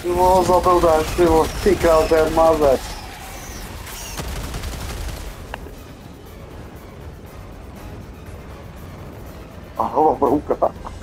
No, zabil ten, ty král, ten mazec. A hlava brouka.